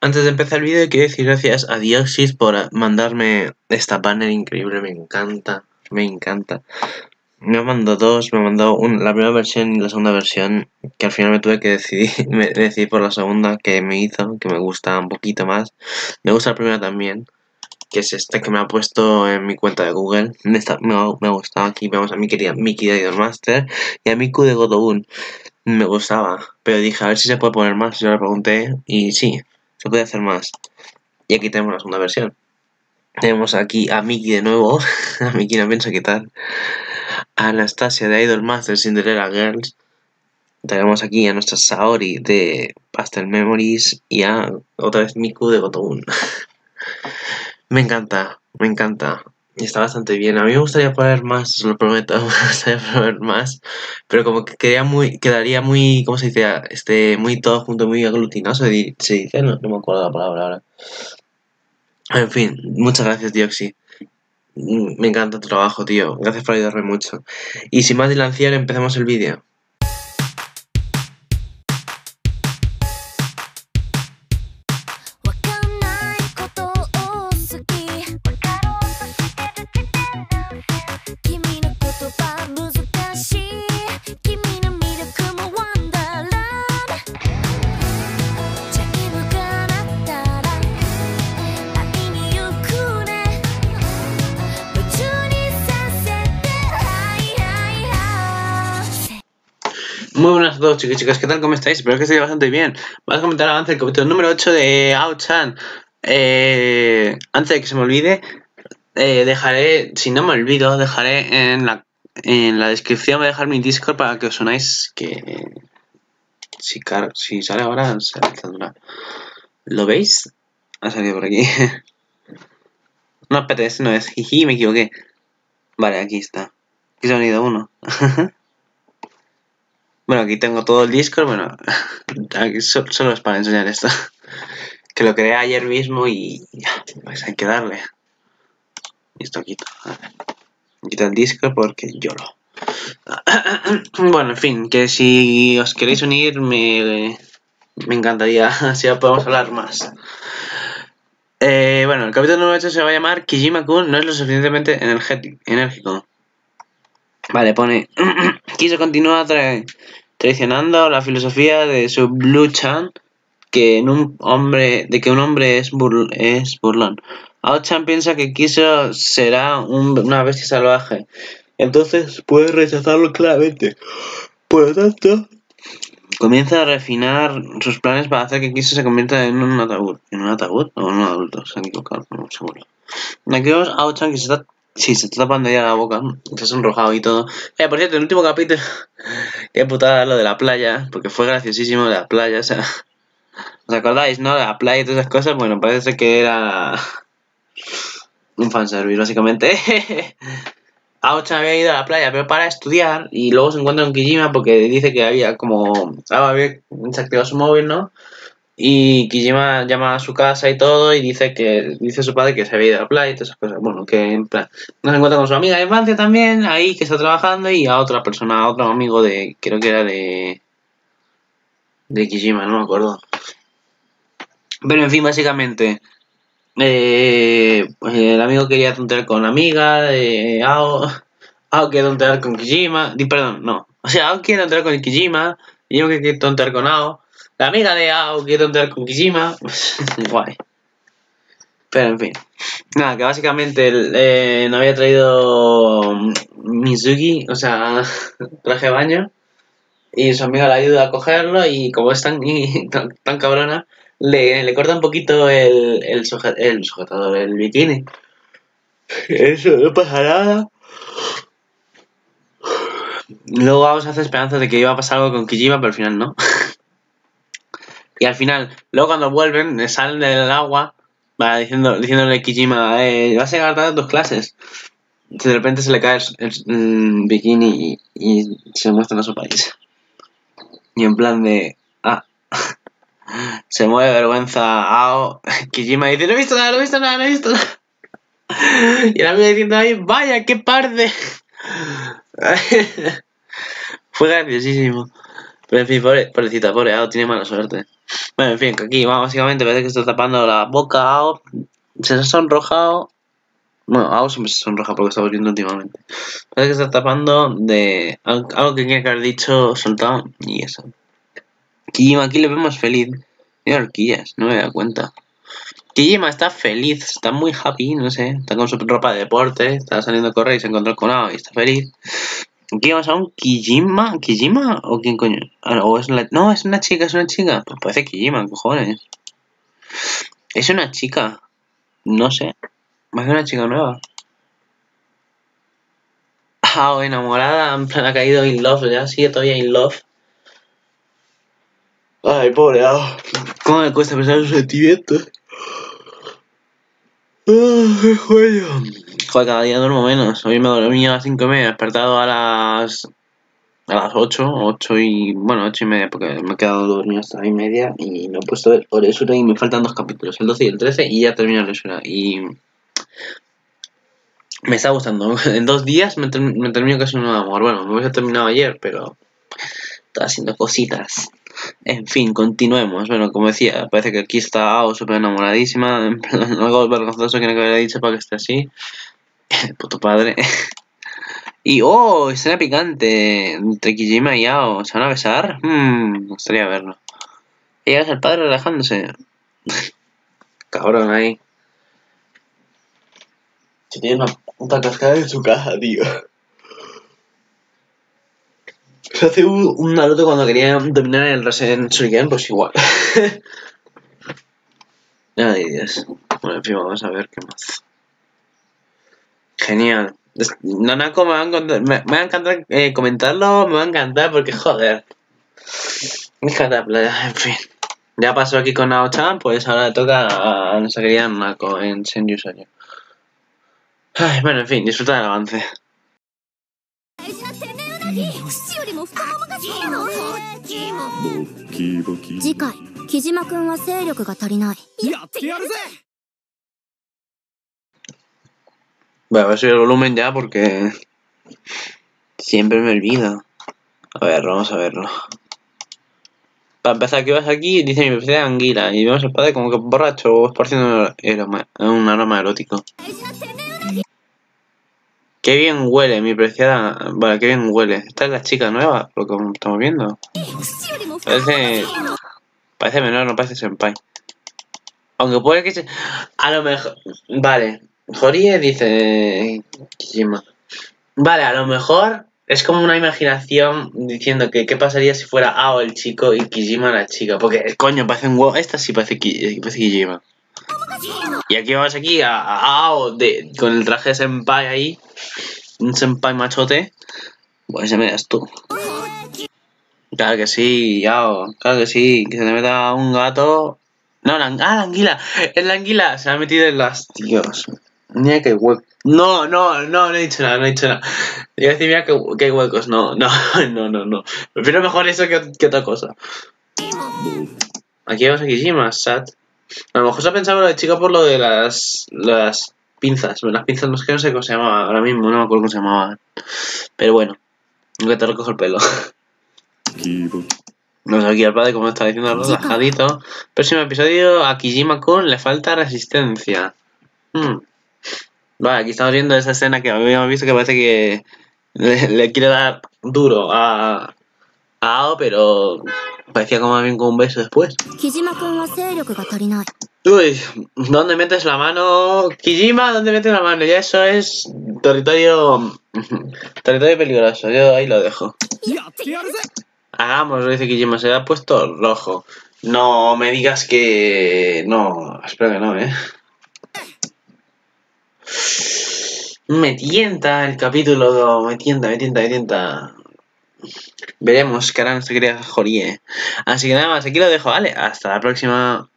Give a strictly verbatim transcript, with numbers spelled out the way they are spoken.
Antes de empezar el vídeo quiero decir gracias a Dioxis por mandarme esta banner increíble, me encanta, me encanta. Me mandó dos, me mandó un, la primera versión y la segunda versión, que al final me tuve que decidir, me decidí por la segunda que me hizo, que me gusta un poquito más. Me gusta la primera también, que es esta que me ha puesto en mi cuenta de Google. Esta me ha, me ha gustado. Aquí vemos a mi querida Mickey de Idolmaster y a Miku de Godobun. Me gustaba, pero dije a ver si se puede poner más. Yo le pregunté y sí, se puede hacer más. Y aquí tenemos la segunda versión. Tenemos aquí a Mickey de nuevo. A Mickey no pienso quitar. A Anastasia de Idolmaster Cinderella Girls. Tenemos aquí a nuestra Saori de Pastel Memories y a otra vez Miku de Godobun. Me encanta, me encanta. Y está bastante bien. A mí me gustaría poner más, os lo prometo, me gustaría poner más. Pero como que quedaría muy, quedaría muy, ¿cómo se dice? Este, muy todo junto, muy aglutinado, se dice, no, no me acuerdo la palabra ahora. En fin, muchas gracias, Dioxy. Me encanta tu trabajo, tío. Gracias por ayudarme mucho. Y sin más dilación, empecemos el vídeo. Muy buenas a todos, chicos y chicas, ¿qué tal? ¿Cómo estáis? Espero que estéis bastante bien. Vamos a comentar avance el capítulo número ocho de Ao-chan. Eh, antes de que se me olvide, eh, dejaré, si no me olvido, dejaré en la, en la descripción, voy a dejar mi Discord para que os unáis, que si, car si sale ahora, saldrá. ¿Lo veis? Ha salido por aquí. No, espérate, este no es, jiji, me equivoqué. Vale, aquí está. Aquí se ha unido uno. Bueno, aquí tengo todo el Discord, bueno, aquí solo es para enseñar esto. Que lo creé ayer mismo y ya, pues hay que darle. Y esto quito. Quito el Discord porque yo lo. Bueno, en fin, que si os queréis unir me, me encantaría, así ya podemos hablar más. Eh, bueno, el capítulo número ocho se va a llamar Kijima-kun no es lo suficientemente enérgico. Vale, pone quiso continuar tra traicionando la filosofía de su Blue-chan que en un hombre de que un hombre es, burl es burlón. Ao-chan piensa que Quiso será un, una bestia salvaje, entonces puede rechazarlo claramente. Por lo tanto, comienza a refinar sus planes para hacer que Quiso se convierta en un ataúd. ¿En un ataúd o en un adulto? Se han equivocado, no seguro. Aquí vemos a Ao-chan que se está Sí, se está tapando ya la boca, se ha sonrojado y todo. Eh, por cierto, el último capítulo, qué putada lo de la playa, porque fue graciosísimo de la playa, o sea, ¿os acordáis, no? De la playa y todas esas cosas, bueno, parece que era un fanservice, básicamente. Ao-chan había ido a la playa, pero para estudiar, y luego se encuentra con Kijima porque dice que había como, ah, había desactivado su móvil, ¿no? Y Kijima llama a su casa y todo y dice que dice su padre que se había ido a la playa y todas esas cosas. Bueno, que en plan no se encuentra con su amiga de infancia también, ahí que está trabajando, y a otra persona, a otro amigo de, creo que era de de Kijima, no me acuerdo. Pero en fin, básicamente eh, pues el amigo quería tontear con la amiga de Ao, Ao quiere tontear con Kijima, di, perdón, no. O sea, Ao quiere tontear con Kijima y yo que quiero tontear con Ao. La amiga de Ao quiere tontear con Kijima. Guay. Pero en fin. Nada, que básicamente eh, no había traído Mizuki, o sea, traje de baño. Y su amiga le ayuda a cogerlo y como es tan, tan, tan cabrona, le, le corta un poquito el, el, sujet, el sujetador, el bikini. Eso no pasa nada. Luego vamos a hacer esperanzas de que iba a pasar algo con Kijima, pero al final no. Y al final, luego cuando vuelven, salen del agua, va diciendo, diciéndole a Kijima, eh, vas a llegar tarde a tus clases. Y de repente se le cae el, el, el bikini y, y se muestra a su país. Y en plan de, ah, se mueve de vergüenza Ao. Kijima dice, no he visto nada, no he visto nada, no he visto nada. Y el amigo diciendo ahí, vaya, qué parde. Fue graciosísimo. Pero en fin, pobre, pobrecita, pobre Ao, tiene mala suerte. Bueno, en fin, que aquí básicamente parece que está tapando la boca a Ao. Se ha sonrojado. Bueno, Ao siempre se sonroja porque estamos viendo últimamente. Parece que está tapando de algo que tiene que haber dicho, soltado y eso. Kijima, aquí le vemos feliz. Mira horquillas, no me he dado cuenta. Kijima está feliz, está muy happy, no sé. Está con su ropa de deporte, está saliendo a correr y se encontró con Ao y está feliz. Aquí vamos a un Kijima. ¿Kijima? ¿O quién coño? Ah, o es la... No, es una chica, es una chica. Pues parece Kijima, cojones. Es una chica. No sé. Más que una chica nueva. Ah, enamorada, en plan ha caído in love, ya sigue todavía in love. Ay, pobre Ao. ¿Cómo me cuesta pensar en sus sentimientos? ¡Ah, qué joya! Joder, cada día duermo menos. Hoy me dormí a las cinco y media, he despertado a las... a las ocho, ocho y... bueno, ocho y media, porque me he quedado dormido hasta la y media y no he puesto el Oresura y me faltan dos capítulos, el doce y el trece, y ya termino Oresura. Y... me está gustando. En dos días me, ter me termino casi un nuevo amor. Bueno, me hubiese terminado ayer, pero... estaba haciendo cositas. En fin, continuemos. Bueno, como decía, parece que aquí está Ao súper enamoradísima. En plan, algo vergonzoso que no había dicho para que esté así. El puto padre. Y, oh, escena picante entre Kijima y Ao. ¿Se van a besar? Hmm, me gustaría verlo. Y llega el padre relajándose. Cabrón, ahí. Se tiene una puta cascada en su casa, tío. Se hace un, un Naruto cuando quería dominar el Rasen Shuriken, pues igual. Ay, Dios. Bueno, en fin, vamos a ver qué más. Genial. Nanako me va a encantar, me, me va a encantar eh, comentarlo, me va a encantar porque joder. Me encanta playa, en fin. Ya pasó aquí con Nao-chan, pues ahora le toca a nuestra querida Nanako en Senju Shoujo. Ay, bueno, en fin, disfruta del avance. 次回木島君は勢力が足りない。やってやるぜ。 Voy a subir el volumen ya porque siempre me olvido. A ver, vamos a verlo. Para empezar, que vas aquí, dice mi especie de anguila. Y vemos al padre como que borracho o esparciendo un aroma erótico. Qué bien huele, mi preciada. Vale, qué bien huele. Esta es la chica nueva, lo que estamos viendo. Parece. Parece menor, no parece senpai. Aunque puede que se. A lo mejor. Vale. Horie dice. Kijima. Vale, a lo mejor. Es como una imaginación diciendo que qué pasaría si fuera Ao el chico y Kijima la chica. Porque, coño, parece un huevo. Esta sí parece, Ki parece Kijima. Y aquí vamos aquí a, a Ao de, con el traje de senpai ahí. Un senpai machote. Pues ya me das tú. Claro que sí, Ao. Claro que sí. Que se le meta un gato. No, la, ah, la anguila. Es la anguila. Se ha metido en las... Dios. Mira qué hueco. No, no, no, no he dicho nada, no he dicho nada. Iba a decir, mira qué, qué huecos. No, no, no, no, no. Prefiero mejor eso que, que otra cosa. Aquí vamos a Kijima, Sat. A lo mejor se ha pensado lo de chica por lo de las, las pinzas. Las pinzas, no es que no sé cómo se llamaba ahora mismo, no me acuerdo cómo se llamaba. Pero bueno, nunca te recojo el pelo. No sé aquí al padre como está diciendo relajadito. Próximo episodio, a Kijima-kun le falta resistencia. Hmm. Vale, aquí estamos viendo esa escena que habíamos visto que parece que le, le quiere dar duro a, a Ao, pero parecía como bien con un beso después. Uy, ¿dónde metes la mano? Kijima, ¿dónde metes la mano? Ya eso es territorio territorio peligroso, yo ahí lo dejo. Hagámoslo, dice Kijima, se le ha puesto rojo. No me digas que... No, espero que no, ¿eh? Me tienta el capítulo, me tienta, me tienta, me tienta. Veremos qué hará nuestra querida Horie. Así que nada más, aquí lo dejo, ¿vale? Hasta la próxima.